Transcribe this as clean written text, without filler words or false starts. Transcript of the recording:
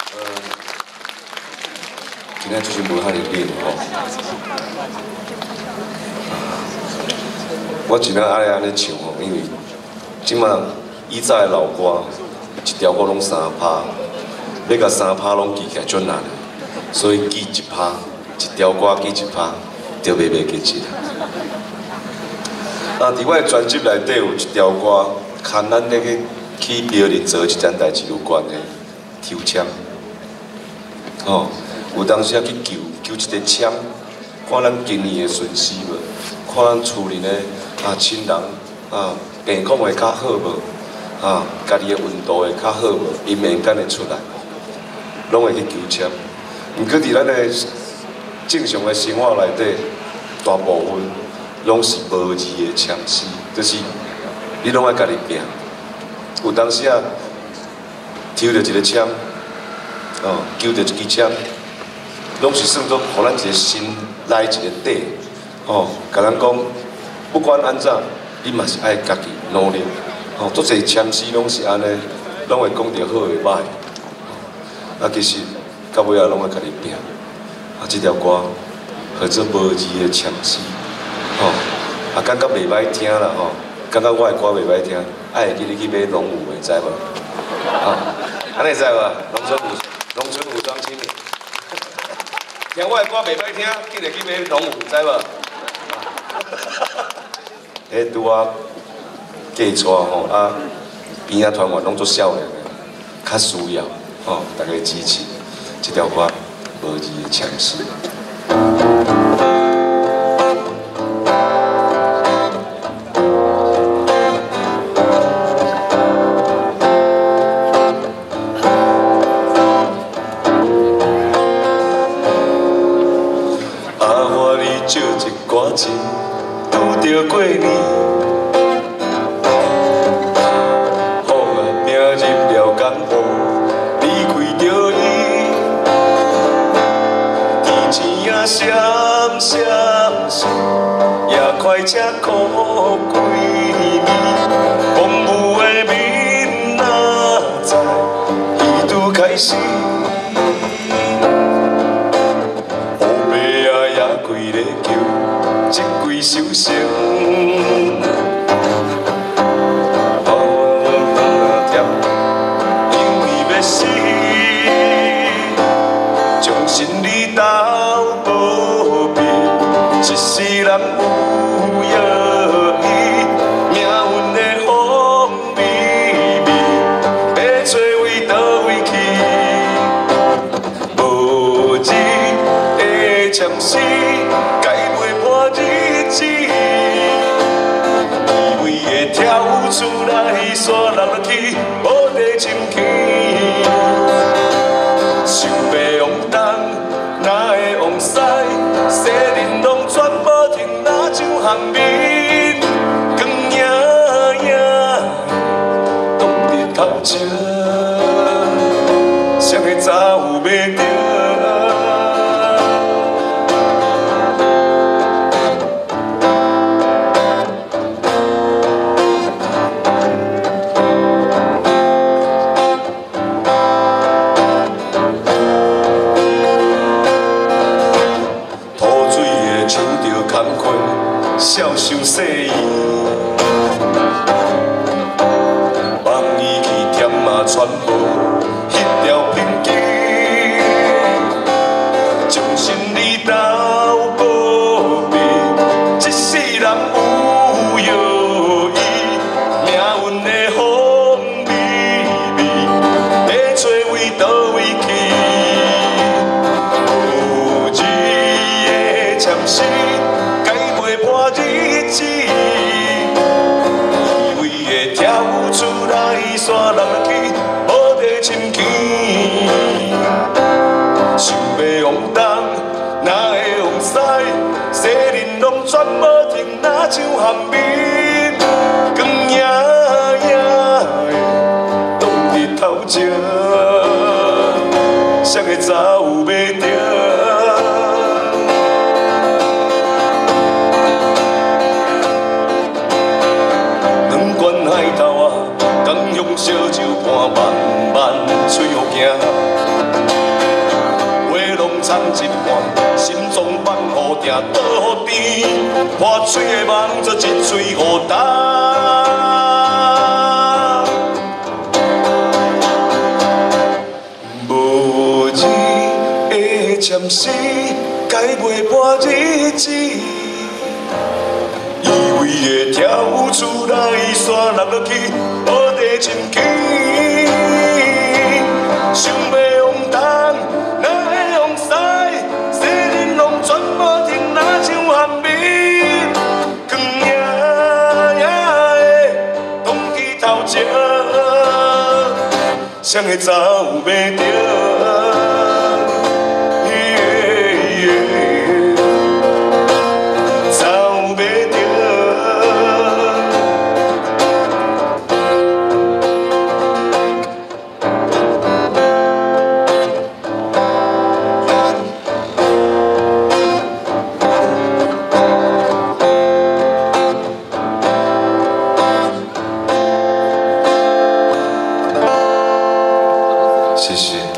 今仔就是无遐尼冷吼。我真爱安尼唱吼，因为即马以前的老歌，一条歌拢3拍，要甲3拍拢记起来足难的，所以记1拍，一条歌记1拍，就袂记起来。啊，伫我的专辑内底有一条歌，牵咱咧去庙里做一件代志有关的，抽签。哦，有当时啊去求一个签，看咱今年的顺时无，看咱厝里的亲人病况会较好无，家己的运度会较好无，伊民间会出来，拢会去求签。毋过伫咱的正常的生活内底，大部分拢是无字的签诗，就是你拢爱家己拼。有当时啊，抽到一个签，求到一支签，拢是算作互咱一个心内一个底，甲咱讲，不管安怎，你嘛是爱家己努力。足侪签诗拢是安尼，拢会讲着好诶歹。其实到尾仔拢爱家己拼。即条歌叫做无字诶签诗，感觉袂歹听啦感觉我诶歌袂歹听，爱会记你去买龙武诶，知无？安尼知无？农村武装青年，听我诶歌袂歹听，记得去买龙武，知无？迄拄啊嫁娶边仔团员拢做少年诶，较需要大家支持。即条歌无字诶签诗。借一寡钱，拄着过年，好命入了监狱，离开着伊，天钱啊闪闪闪，也快车苦几年，公务的民哪知，伊拄开始。一几首成，因为要死，将心里斗无变，一世人有约伊，命运的风微微，要找位倒位去，无字的签诗。厝内山落落去，无地深去，想要往东，哪会往西？西人拢全无停，哪像寒面，光影影，当日头前，谁会早有袂着？笑伤细意，望伊去添全无迄条凭据，将心里斗无变，一世人有约伊，命运的风微微，要找位倒位去，无字的签诗。日子，以为会跳出来山落落去，无地深去。想要往东，哪会往西？西人拢全无停，哪像寒面，光影影的，当日头前，谁会早有袂着？海头啊，江向烧酒伴，慢慢吹好行。 惨一半，心脏放雨定倒雨甜，破嘴的梦做一嘴雨干。无字的签诗，改袂破日子。依偎的跳出来，山落落去，无地深起。想要往东，哪会往西？西日拢全无停，哪像寒暝？光夜夜的，讲起头前，谁会走袂着？谢谢。